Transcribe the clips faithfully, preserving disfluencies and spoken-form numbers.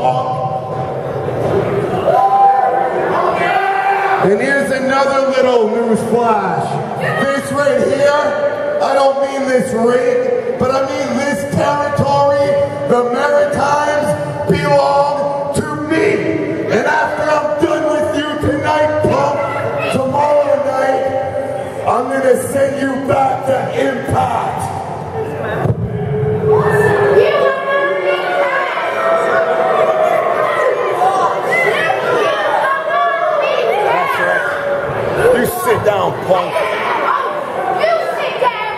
punk. And here's another little news flash. This right here, I don't mean this ring, but I mean this territory, the Maritimes, belong to me. And after I'm done with you tonight, punk, tomorrow night, I'm gonna send you back to Impact. You sit down, punk. You sit down.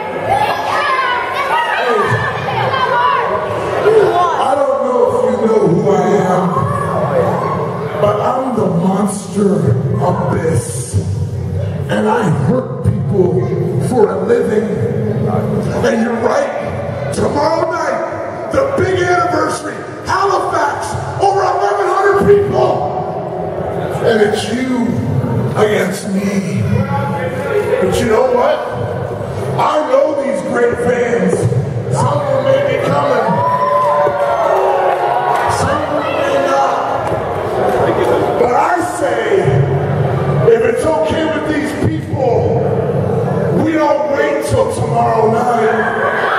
I don't know if you know who I am, but I'm the monster abyss. And I hurt people for a living. And you're right, tomorrow night, the big anniversary, Halifax, over eleven hundred people. And it's you against me. But you know what? I know these great fans. Some of them may be coming. Some of them may not. But I say, if it's okay with these people, we don't wait till tomorrow night.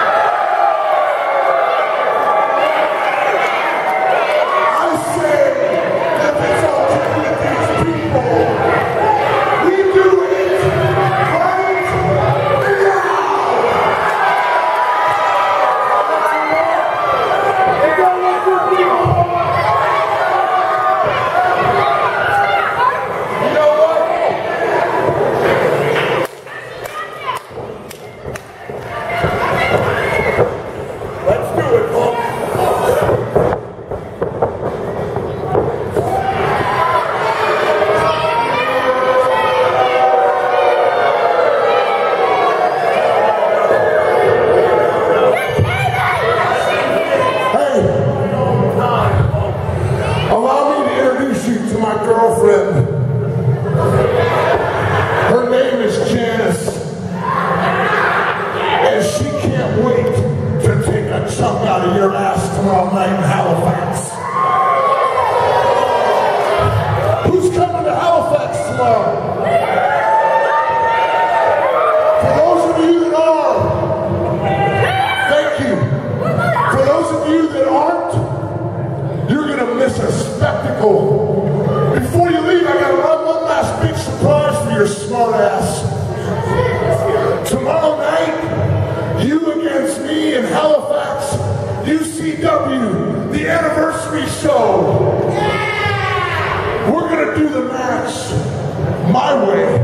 Before you leave, I got one last big surprise for your smart ass. Tomorrow night, you against me in Halifax, U C W, the anniversary show. We're gonna do the match my way.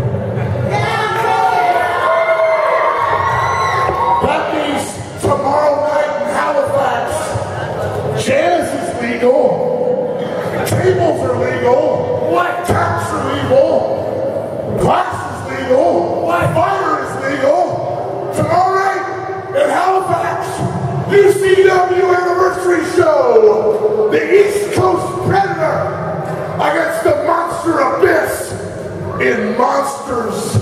That means tomorrow night in Halifax, jazz is legal. Tables are legal. What? Taps are legal. Glass is legal. What? Fire is legal. Tomorrow night in Halifax, U C W anniversary show. The East Coast Predator against the Monster Abyss in Monsters